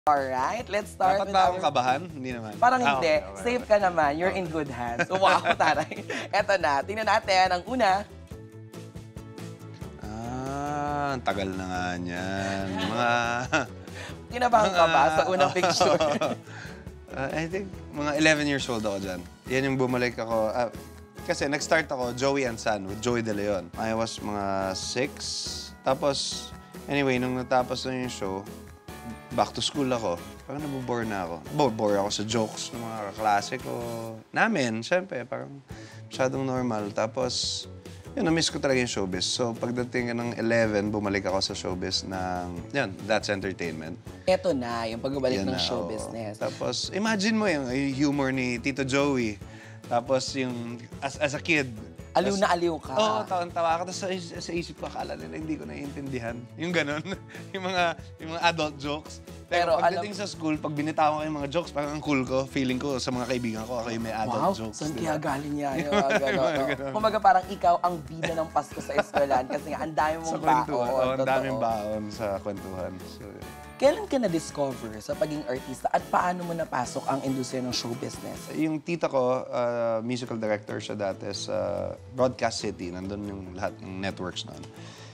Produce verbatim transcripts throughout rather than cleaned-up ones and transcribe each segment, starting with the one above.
Alright, let's start Dapat with ba our... akong kabahan? Hindi naman. Parang Ah, hindi. okay, okay, Safe okay. ka naman. You're in good hands. Wow, taray. Eto na. Tingnan natin. Ang una. Ah, ang tagal na nga niyan. Mga... Kinabahan ka ba sa unang picture? uh, I think mga eleven years old ako dyan. Yan yung bumalik ako. Uh, kasi nag-start ako, Joey and San, with Joey De Leon. I was mga six. Tapos, anyway, nung natapos na yung show, back to school ako. Parang nabobore na ako. Nabobore ako sa jokes ng mga kaklase ko. Namin, syempre, parang masyadong normal. Tapos, yun, na-miss ko talaga yung showbiz. So, pagdating ng eleven, bumalik ako sa showbiz ng, yun, That's Entertainment. Eto na, yung pagbabalik Yan ng na, show oo. business. Tapos, imagine mo yung, yung humor ni Tito Joey. Tapos, yung, as, as a kid, Aliw na aliw ka. Oo, oh, tawan-tawa ako. Tapos sa, sa isip ko, akala nila hindi ko naiintindihan. Yung ganun. yung, mga, yung mga adult jokes. Pero, Pero pagdating alam... sa school, pag binitawan ko yung mga jokes, parang ang cool ko. Feeling ko sa mga kaibigan ko, ako yung may adult wow, jokes. Wow, saan diba? kaya galing niya? Yung mga ganun. Kumaga parang ikaw ang bida ng Pasko sa eskwelahan kasi nga ang dami mong baon. Oo, ang daming baon sa kwentuhan. So, kailan ka na-discover sa pagiging artista at paano mo napasok ang industriya ng show business? Yung tita ko, uh, musical director siya dati sa Broadcast City. Nandun yung lahat ng networks noon.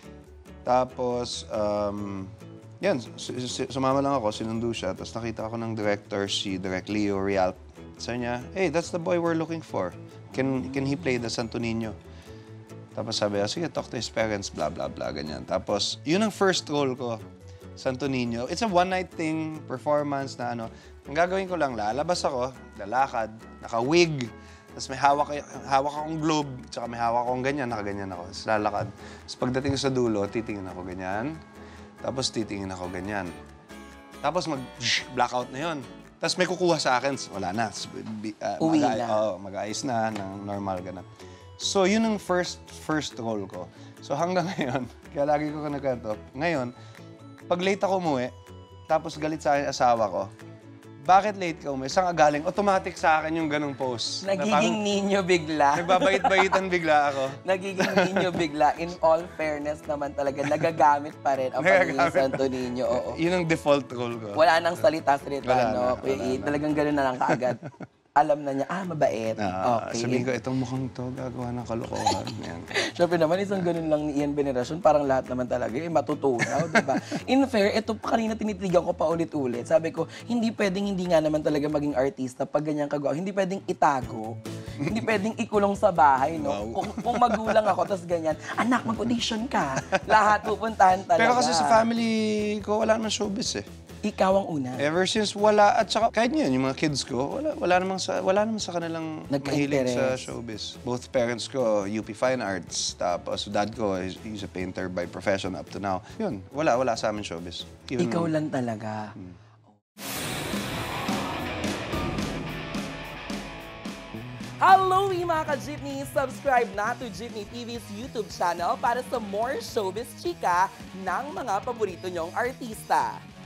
Tapos, um, yan, sumama lang ako, sinundo siya. Tapos nakita ako ng director, si Direk Leo Real. Sabi niya, hey, that's the boy we're looking for. Can, can he play the Santo Niño? Tapos sabi niya, sige, talk to his parents, blah, blah, blah, ganyan. Tapos, yun ang first role ko. Santo Niño. It's a one-night thing, performance na ano. Ang gagawin ko lang, lalabas ako, lalakad, naka-wig, tapos may hawak, hawak akong globe, tsaka may hawak akong ganyan, nakaganyan ako. Tapos lalakad. Tapos pagdating ko sa dulo, titingin ako ganyan. Tapos titingin ako ganyan. Tapos mag-blackout na yun. Tapos may kukuha sa akin, wala na. Uh, Uwi mag na. Oo, mag-aayos na, ng normal ka na. So, yun ang first, first role ko. So, hanggang ngayon, kaya lagi ko nagkanto, ngayon, pag late ako umuwi, tapos galit sa akin asawa ko, bakit late ka umuwi? Saan ka galing? Automatic sa akin yung ganong post. Nagiging ninyo bigla. Nagbabait-baitan bigla ako. Nagiging ninyo bigla. In all fairness naman talaga, nagagamit pa rin ang pagiging Santo Niño. Oo. Yun ang default role ko. Wala nang salita-salita, Wala no? na, wala na. Talagang gano'n na lang kaagad. Alam na niya, ah, mabait. Uh, okay. Sabihin ko, itong mukhang to, gagawa ng kalokohan. Yan. Siyempre naman, isang ganun lang ni Ian Veneracion, parang lahat naman talaga, eh, matutunaw, di ba? In fair, ito kanina tinitigan ko pa ulit-ulit. Sabi ko, hindi pwedeng hindi nga naman talaga maging artista pag ganyan kagawa. Hindi pwedeng itago. Hindi pwedeng ikulong sa bahay, no? Wow. Kung, kung magulang ako, tapos ganyan, anak, mag-audition ka. Lahat pupuntahan talaga. Pero kasi sa family ko, wala naman showbiz eh. Ikaw ang una. Ever since wala, at saka kahit ngayon, yung mga kids ko, wala, wala, namang sa, wala naman sa kanilang mahilig sa showbiz. Both parents ko, U P Fine Arts, tapos dad ko, he's, he's a painter by profession up to now. Yun, wala, wala sa amin showbiz. Even Ikaw lang talaga. Hmm. Hello, mga ka-Jeepney! Subscribe na to Jeepney T V's YouTube channel para sa more showbiz chika ng mga paborito nyong artista.